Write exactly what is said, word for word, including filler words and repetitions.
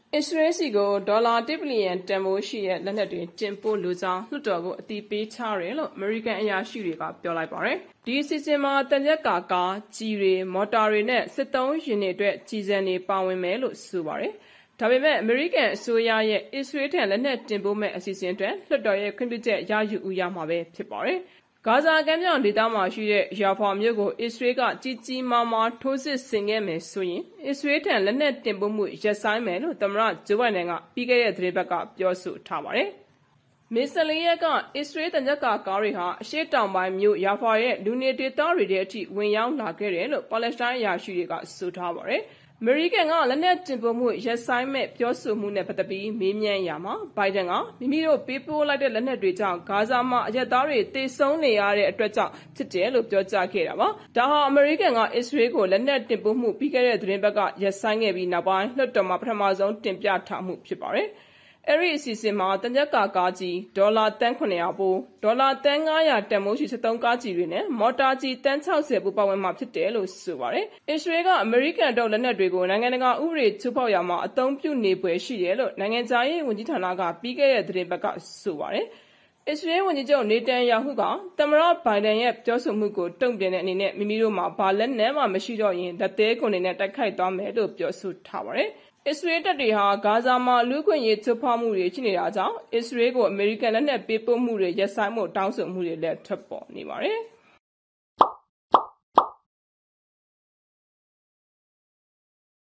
Israel စီကိုဒေါ်လာတစ်ဘီလီယံတန်ဖိုးရှိတဲ့လက်နက်တွေတင်ပို့လိုကြောင်းလွှတ်တော်ကိုအတည်ပြုထားတယ်လို့ American အရာရှိတွေကပြောလိုက်ပါတယ်။ဒီအစီအစဉ်မှာတန်ကြပ်ကာကားကြီးတွေမော်တာတွေနဲ့စစ်သုံးယာဉ်တွေအတွက်ကြီးစံတွေပါဝင်မယ်လို့ဆိုပါတယ်။ဒါပေမဲ့ American အစိုးရရဲ့ Israel ထံလက်နက်တင်ပို့မဲ့အစီအစဉ်အတွက်လွှတ်တော်ရဲ့ခွင့်ပြုချက်ရယူဦးရမှာပဲဖြစ်ပါတယ်။ဂါဇာကမ်းမြောင်ဒေသမှာရှိတဲ့ရာဖာမြို့ကိုအစ္စရေးကကြီးကြီးမားမားထိုးစစ်ဆင်ခဲ့မယ်ဆိုရင်အစ္စရေးထံလက်နက်တင်ပို့မှုရပ်ဆိုင်းမယ်လို့သမ္မတဂျိုးဘိုင်ဒန်ကပြီးခဲ့တဲ့သတင်းပတ်ကပြောဆိုထားပါတယ်။မစ္စတာလီယက်ကအစ္စရေးတန်ကြပ်ကာကားတွေဟာအရှေ့တောင်ပိုင်းမြို့ရာဖာရဲ့လူနေဒေသတွေထဲအထိဝင်ရောက်လာခဲ့တယ်လို့ပါလက်စတိုင်းအရာရှိတွေကဆိုထားပါတယ်။အမေရိကန်ကလက်နက်တင်ပို့မှုရပ်ဆိုင်းမဲ့ပြောဆိုမှုနဲ့ပတ်သက်ပြီးမေးမြန်းရာမှာဘိုင်ဒန်ကမိမိတို့ပေးပို့လိုက်တဲ့လက်နက်တွေကြောင့်ဂါဇာမှာအရက်သားတွေတေဆုံးနေရတဲ့အတွက်ကြောင့်ဖြစ်တယ်လို့ပြောကြားခဲ့တာပါ။ဒါဟာအမေရိကန်ကအစ္စရေးကိုလက်နက်တင်ပို့မှုပြီးခဲ့တဲ့သတင်းပတ်ကရပ်ဆိုင်းခဲ့ပြီးနောက်ပိုင်းလွှတ်တော်မှာပထမဆုံးတင်ပြထားမှုဖြစ်ပါတယ်။အဲဒီအစီအစဉ်မှာတန်ကြပ်ကာကားကြီးဒေါ်လာတန်းခုနှစ်ရာပိုးဒေါ်လာတန်းငါးရာတန်မိုးရှိစစ်သုံးကားကြီးတွေနဲ့မော်တာကြီးတန်းခြောက်ဆယ်ပိုးပါဝင်မှာဖြစ်တယ်လို့ဆိုပါတယ်။အစ္စရေးကအမေရိကန်ထုတ်လက်နက်တွေကိုနိုင်ငံတကာဥပဒေချိုးဖောက်ရာမှာအသုံးပြုနေပွေရှိတယ်လို့နိုင်ငံခြားရေးဝန်ကြီးဌာနကပြီးခဲ့တဲ့သတင်းပတ်ကဆိုပါတယ်။အစ္စရေးဝန်ကြီးချုပ်နေတန်ယာဟုကသမ္မတဘိုင်ဒန်ရဲ့ပြောဆိုမှုကိုတုံ့ပြန်တဲ့အနေနဲ့မိမိတို့မှာဘာလက်နက်မှမရှိတော့ရင်လက်သေးကုန်တွေနဲ့တိုက်ခိုက်သွားမယ်လို့ပြောဆိုထားပါတယ်။အစ္စရေးတပ်တွေဟာဂါဇာမှာလူ့အခွင့်အရေးချိုးဖောက်မှုတွေရှိနေတာကြောင့်အစ္စရေးကိုအမေရိကန်လက်နက်ပေးပို့မှုတွေရပ်ဆိုင်းဖို့တောင်းဆိုမှုတွေလည်းထွက်ပေါ်နေပါတယ်။